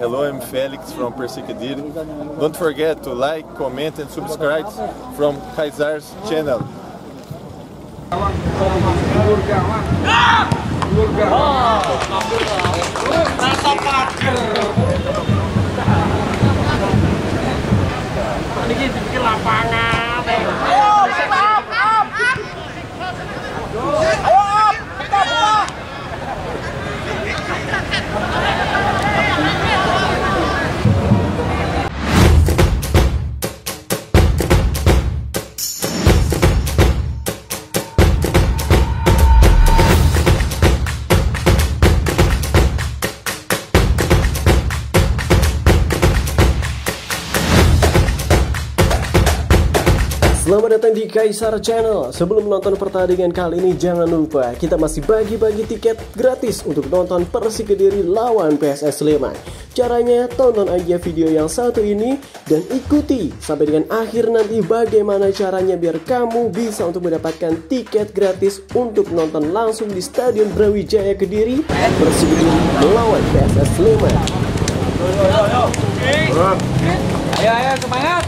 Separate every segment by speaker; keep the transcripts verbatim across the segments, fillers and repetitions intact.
Speaker 1: Hello, I'm Felix from Perseguidir. Don't forget to like, comment and subscribe from Kaisar's channel.
Speaker 2: Ini bikin lapangan.
Speaker 3: Selamat datang di Kaisar Channel. Sebelum menonton pertandingan kali ini, jangan lupa kita masih bagi-bagi tiket gratis untuk nonton Persik Kediri lawan P S S Sleman. Caranya, tonton aja video yang satu ini dan ikuti sampai dengan akhir nanti bagaimana caranya biar kamu bisa untuk mendapatkan tiket gratis untuk nonton langsung di Stadion Brawijaya Kediri Persik Kediri melawan P S S Sleman.
Speaker 2: Ayo, ayo, semangat.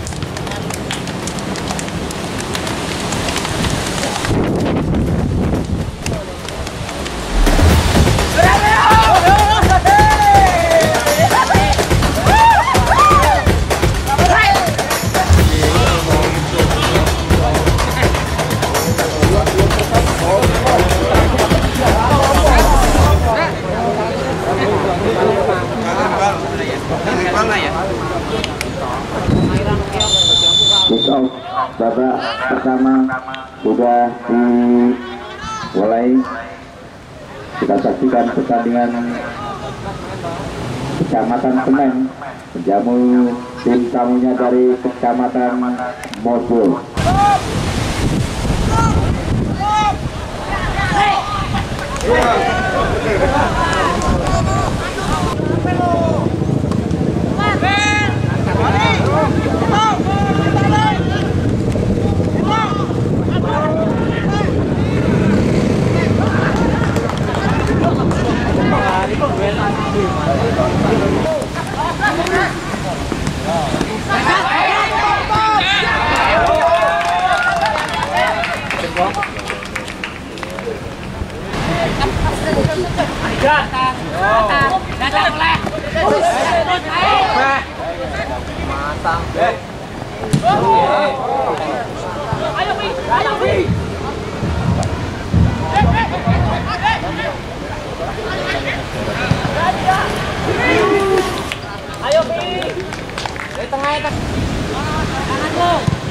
Speaker 4: Kick off babak pertama sudah dimulai. Kita saksikan pertandingan Kecamatan Semen menjamu tim tamunya dari Kecamatan Mosul.
Speaker 2: Ayo Pi, dari tengah ya, tangan lo.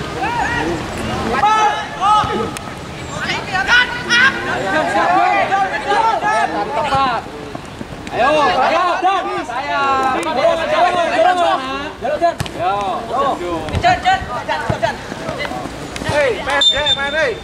Speaker 2: Tepat. Ayo, saya dan saya. Jalan, jalan, jalan. Yo, jan, jan, jan, jan. Hei, main, hei, main, hei.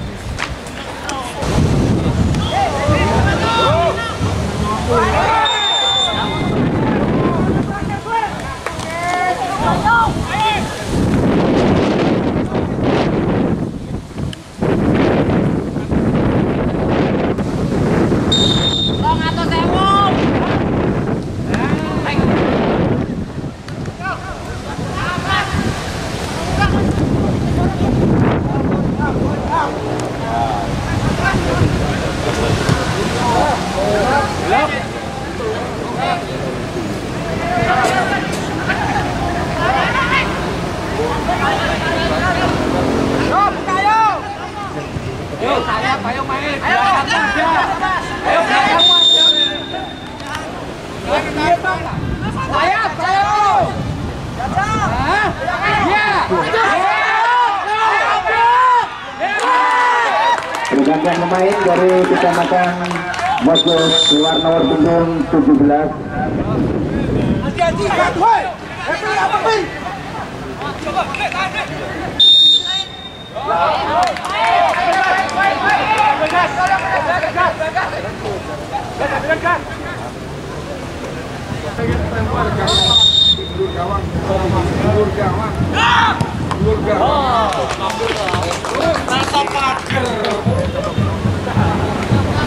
Speaker 4: Pergantian pemain dari Kecamatan Mosul keluar nomor punggung tujuh belas.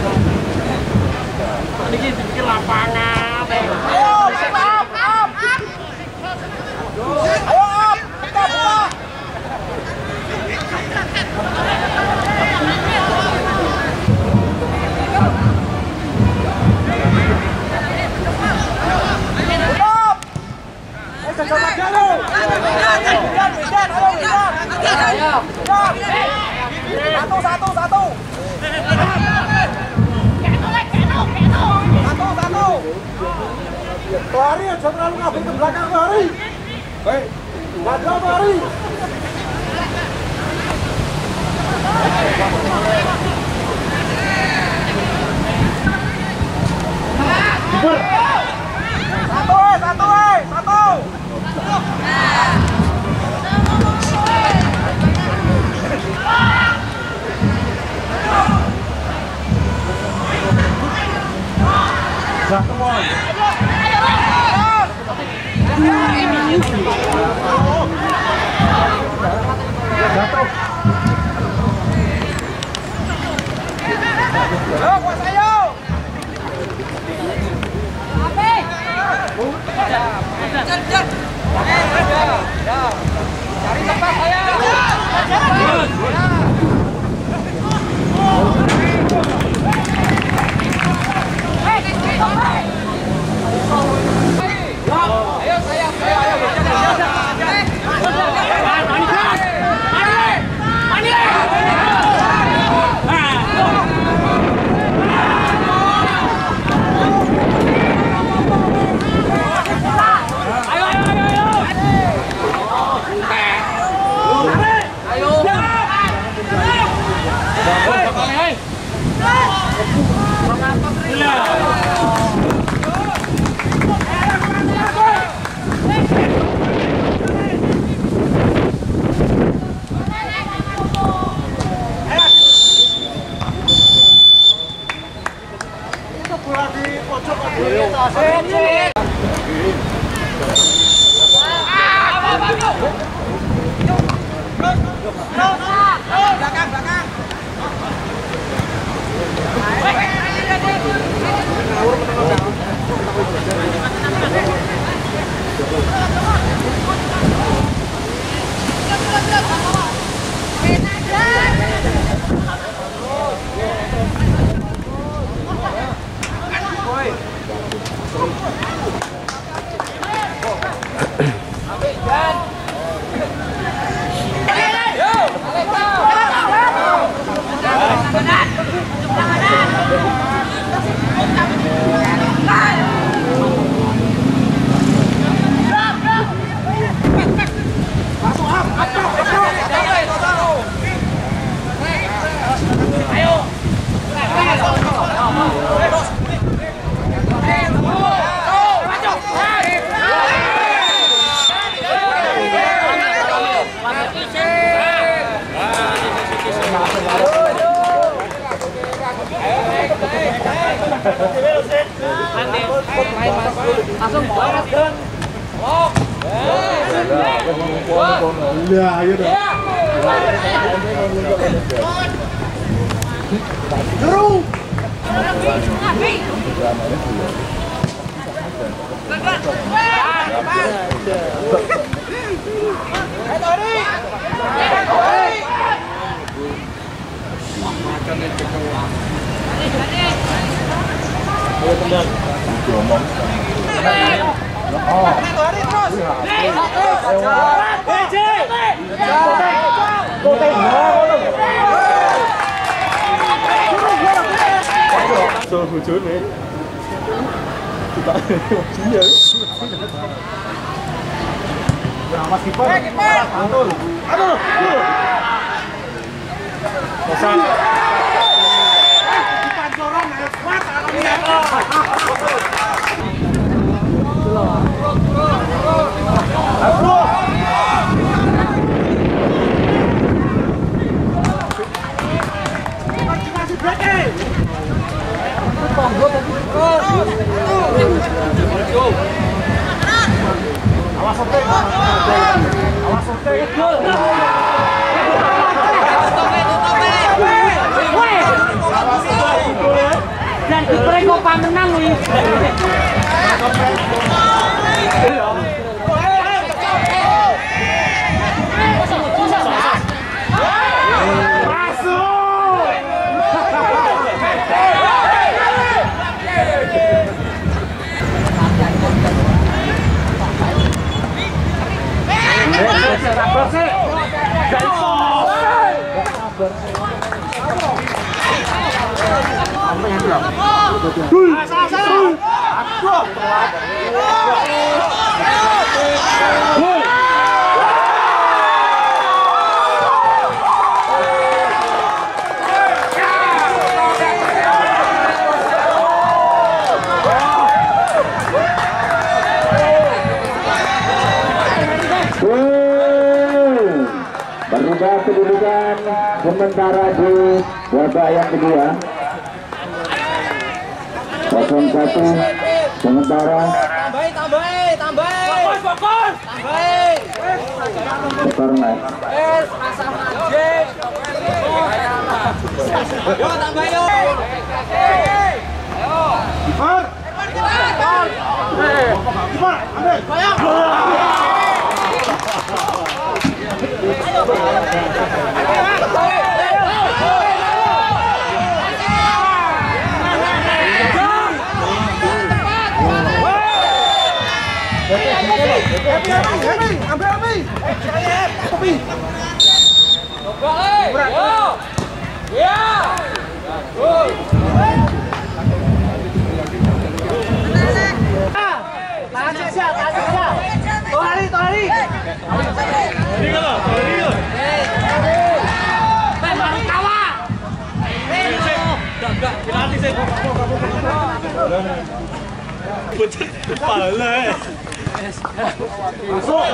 Speaker 2: Ini bikin lapangan.
Speaker 5: Ayo, up, up.
Speaker 2: Satu, satu, satu. Satu, satu. Lari, jangan terlalu ngabur ke belakang, lari. Baik, maju lari. Satu, satu, satu. Yo, kuasa yo. Jar, jar. Cari tempat saya. Ayo saya, ayo, ayo. Belakang, belakang. Langsung barat dan oh ya ayo dong juru
Speaker 1: Tôi hồi trước này kita chín giờ Mas kiper aduh aduh kosan kiper dorong kuat awas oke awas oke dan kiper kok pamenang wih
Speaker 4: Berubah kedudukan sementara di babak yang kedua. Kosong satu sementara.
Speaker 2: Tambahin, tambahin, tambahin. Fokus, tambahin.
Speaker 4: Corner.
Speaker 2: Es, asam anjing. Yo, tambah yo. Ayo. Kiper. Kiper. Kiper. Ambil. Bayang.
Speaker 5: Bocet kepala. Masuk.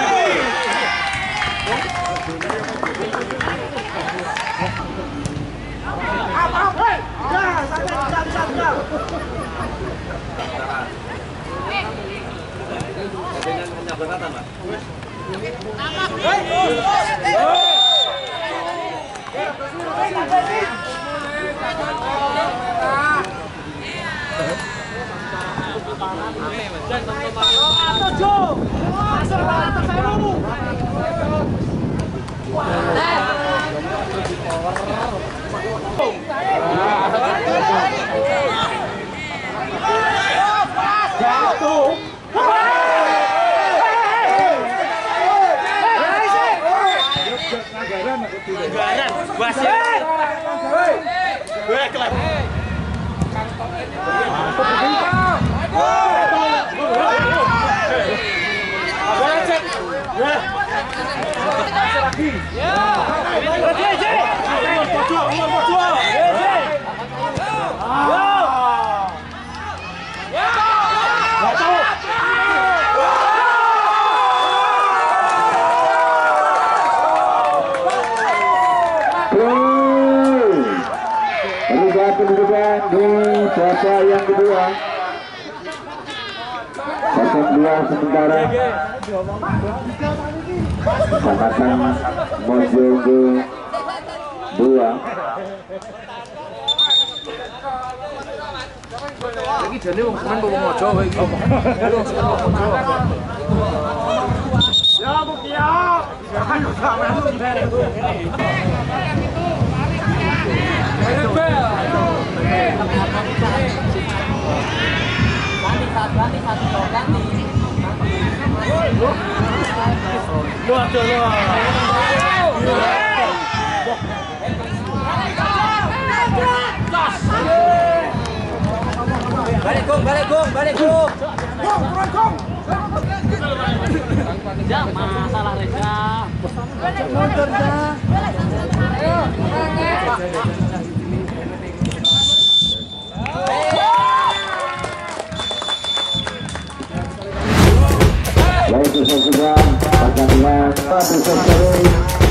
Speaker 4: Kedudukan di babak yang kedua. Kosong dua sementara. Kecamatan Mojogo dua.
Speaker 2: Iki jane wong semen kok mojo kowe iki. Ya Mukia. Jangan sampe ndere. Ganti satu, ganti satu, ganti.
Speaker 5: Luar luar.
Speaker 2: Balik gong, balik gong, balik gong. Gong, turun gong. Jangan masalah Reza. Balik mundur dah. Ayo,
Speaker 4: Baik, sudah pertandingan satu